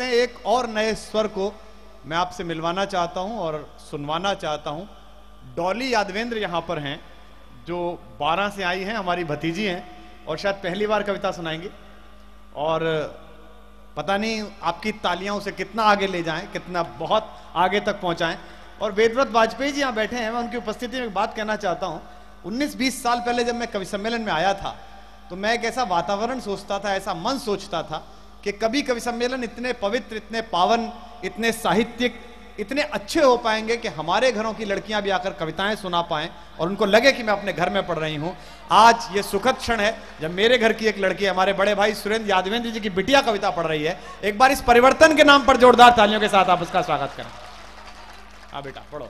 हैं, एक और नए स्वर को मैं आपसे मिलवाना चाहता हूं और सुनवाना चाहता हूं। डॉली यादवेंद्र यहां पर हैं, जो 12 से आई हैं, हमारी भतीजी हैं और शायद पहली बार कविता सुनाएंगी। और पता नहीं आपकी तालियां उसे कितना आगे ले जाएं, कितना बहुत आगे तक पहुंचाएं। और वेदव्रत वाजपेयी जी यहां बैठे हैं, मैं उनकी उपस्थिति में एक बात कहना चाहता हूं। 19-20 साल पहले जब मैं कवि सम्मेलन में आया था तो मैं एक ऐसा वातावरण सोचता था, ऐसा मन सोचता था कि कभी कवि सम्मेलन इतने पवित्र, इतने पावन, इतने साहित्यिक, इतने अच्छे हो पाएंगे कि हमारे घरों की लड़कियां भी आकर कविताएं सुना पाएं और उनको लगे कि मैं अपने घर में पढ़ रही हूं। आज ये सुखद क्षण है जब मेरे घर की एक लड़की, हमारे बड़े भाई सुरेंद्र यादवेंद्र जी की बिटिया कविता पढ़ रही है। एक बार इस परिवर्तन के नाम पर जोरदार तालियों के साथ आप उसका स्वागत करें। हाँ बेटा पढ़ो।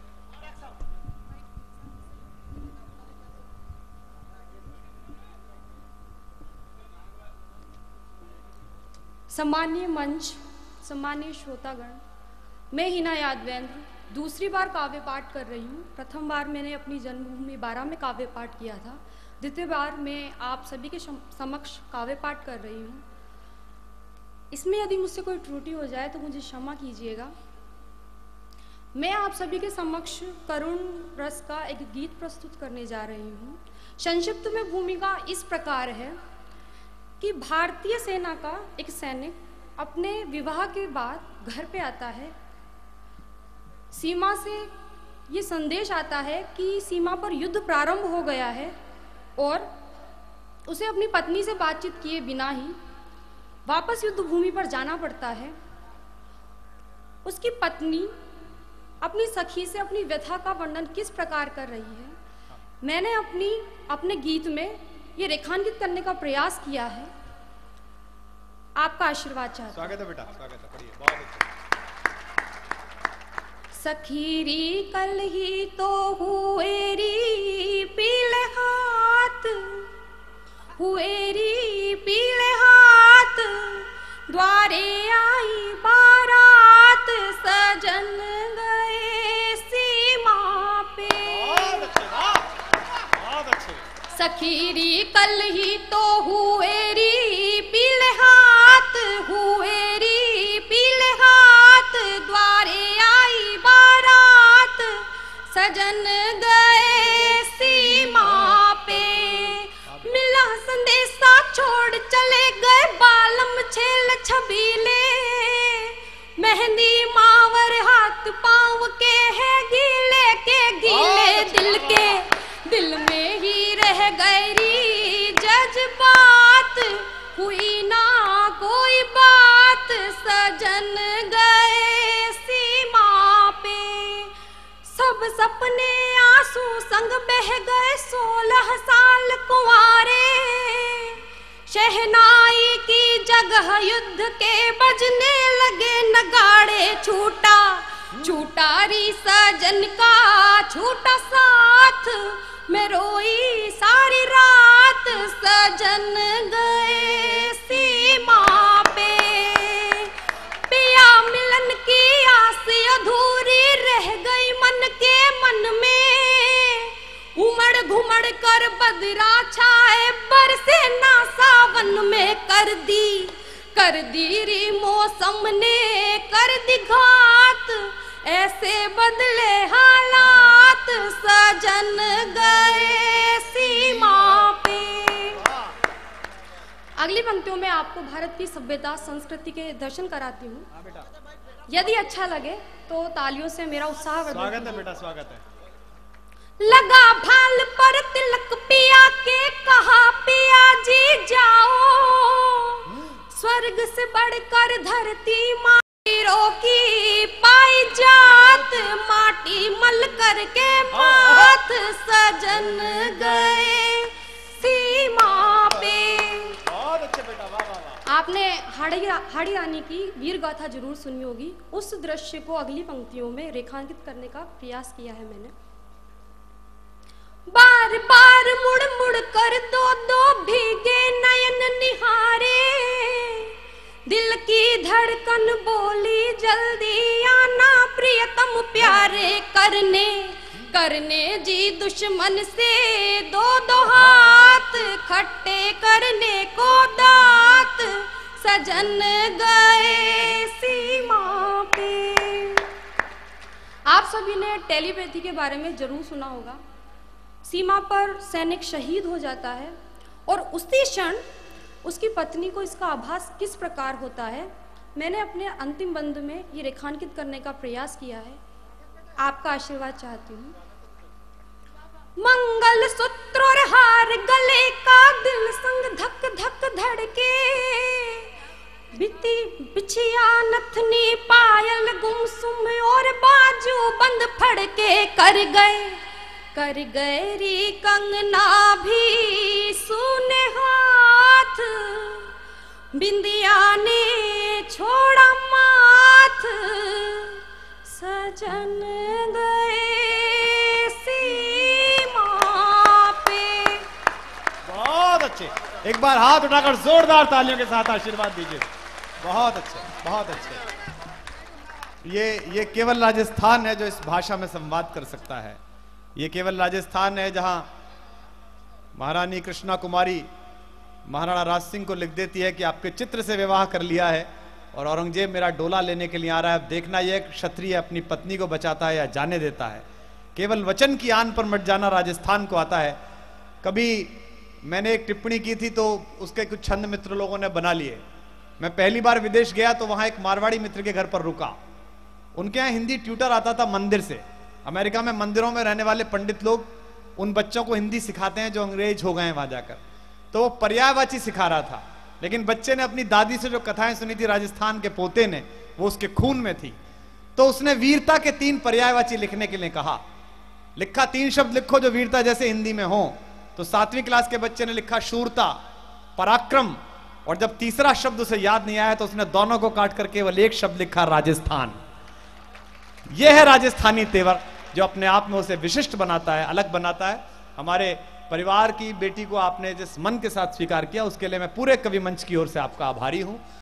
सम्मानीय मंच, सम्मानीय श्रोतागण, मैं हिना यादवेंद्र दूसरी बार काव्य पाठ कर रही हूँ। प्रथम बार मैंने अपनी जन्मभूमि 12 में काव्य पाठ किया था। द्वितीय बार मैं आप सभी के समक्ष काव्य पाठ कर रही हूँ। इसमें यदि मुझसे कोई त्रुटि हो जाए तो मुझे क्षमा कीजिएगा। मैं आप सभी के समक्ष करुण रस का एक गीत प्रस्तुत करने जा रही हूँ। संक्षिप्त में भूमिका इस प्रकार है कि भारतीय सेना का एक सैनिक अपने विवाह के बाद घर पे आता है। सीमा से ये संदेश आता है कि सीमा पर युद्ध प्रारंभ हो गया है और उसे अपनी पत्नी से बातचीत किए बिना ही वापस युद्ध भूमि पर जाना पड़ता है। उसकी पत्नी अपनी सखी से अपनी व्यथा का वर्णन किस प्रकार कर रही है, मैंने अपने गीत में ये रेखांकित करने का प्रयास किया है। आपका आशीर्वाद चाहता हूं। स्वागत है बेटा, स्वागत है, पढ़िए, बहुत अच्छा। सखीरी कल ही तो हुएरी पीले हाथ, हुएरी पीले हाथ, द्वारे आई बारात, सजन गए सीमा पे। सखीरी कल ही तो हुएरी पीले हाथ, हुएरी पीले हाथ, द्वारे आई बारात, सजन गए सीमा पे। मिला संदेशा छोड़ चले गए बालम छेल छबीले, मेहंदी मावर हाथ पांव के है गीले के गीले, दिल के दिल में ही रह गई जज्बात, हुई ना कोई बात, सजन गए सीमा पे। सब सपने आंसू संग बह गए 16 साल कुंवारे, शहनाई की जगह युद्ध के बजने लगे नगाड़े, छूटा छूटा री सजन का छूटा साथ, मैं रोई सारी रात, सजन गए सीमा पे। पिया मिलन की आस अधूरी रह गई मन के मन में, उमड़ घुमड़ कर बदरा छाए बरसे ना सावन में, कर दी री मौसम ने कर दी घात, ऐसे बदले हालात, सजन गए सीमा पे। अगली पंक्तियों में आपको भारत की सभ्यता संस्कृति के दर्शन कराती हूँ। यदि अच्छा लगे तो तालियों से मेरा उत्साह बढ़े। स्वागत है बेटा, स्वागत है। लगा भाल पर तिलक पिया के कहा पिया जी जाओ, स्वर्ग से बढ़कर धरती माटीरों की पाई जात, माटी मल करके माथ, सजन गए सीमा पे। बहुत अच्छे बेटा, वाह वाह वाह। आपने हाड़ी रानी की वीर गाथा जरूर सुनी होगी। उस दृश्य को अगली पंक्तियों में रेखांकित करने का प्रयास किया है मैंने। बार बार मुड़ मुड़ कर दो दो भीगे नयन निहारे, दिल की धड़कन बोली जल्दी आना प्रियतम प्यारे, करने जी दुश्मन से दो दो हाथ, खट्टे करने को दांत, सजन गए सीमा पे। आप सभी ने टेलीपैथी के बारे में जरूर सुना होगा। सीमा पर सैनिक शहीद हो जाता है और उसी क्षण उसकी पत्नी को इसका आभास किस प्रकार होता है, मैंने अपने अंतिम बंद में ये रेखांकित करने का प्रयास किया है। आपका आशीर्वाद चाहती हूँ। मंगल सूत्र और हार गले का, दिल संग धक धक धड़के, बिती बिछिया नथनी पायल गुमसुम और बाजू बंद फड़के, कर गए री कंगना भी सुने हाथ, बिंदिया ने छोड़ा माथ, सजन गए सीमा पे। बहुत अच्छे, एक बार हाथ उठाकर जोरदार तालियों के साथ आशीर्वाद दीजिए। बहुत अच्छे, बहुत अच्छे। ये केवल राजस्थान है जो इस भाषा में संवाद कर सकता है। ये केवल राजस्थान है जहां महारानी कृष्णा कुमारी महाराणा राज सिंह को लिख देती है कि आपके चित्र से विवाह कर लिया है और औरंगजेब मेरा डोला लेने के लिए आ रहा है। अब देखना यह क्षत्रिय अपनी पत्नी को बचाता है या जाने देता है। केवल वचन की आन पर मट जाना राजस्थान को आता है। कभी मैंने एक टिप्पणी की थी तो उसके कुछ छंद मित्र लोगों ने बना लिए। मैं पहली बार विदेश गया तो वहां एक मारवाड़ी मित्र के घर पर रुका। उनके यहाँ हिंदी ट्यूटर आता था मंदिर से। अमेरिका में मंदिरों में रहने वाले पंडित लोग उन बच्चों को हिंदी सिखाते हैं जो अंग्रेज हो गए हैं वहां जाकर। तो वो पर्यायवाची सिखा रहा था, लेकिन बच्चे ने अपनी दादी से जो कथाएं सुनी थी राजस्थान के पोते ने, वो उसके खून में थी। तो उसने वीरता के 3 पर्यायवाची लिखने के लिए कहा। लिखा 3 शब्द लिखो जो वीरता जैसे हिंदी में हो। तो 7वीं क्लास के बच्चे ने लिखा शूरता, पराक्रम, और जब तीसरा शब्द उसे याद नहीं आया तो उसने दोनों को काट कर केवल एक शब्द लिखा, राजस्थान। यह है राजस्थानी तेवर जो अपने आप में उसे विशिष्ट बनाता है, अलग बनाता है। हमारे परिवार की बेटी को आपने जिस मन के साथ स्वीकार किया उसके लिए मैं पूरे कवि मंच की ओर से आपका आभारी हूं।